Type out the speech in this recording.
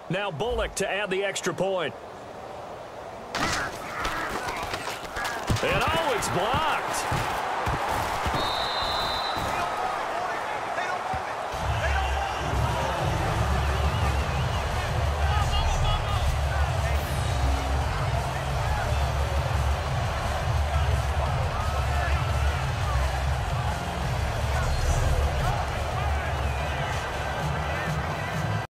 Now Bullock to add the extra point. And oh, it's blocked.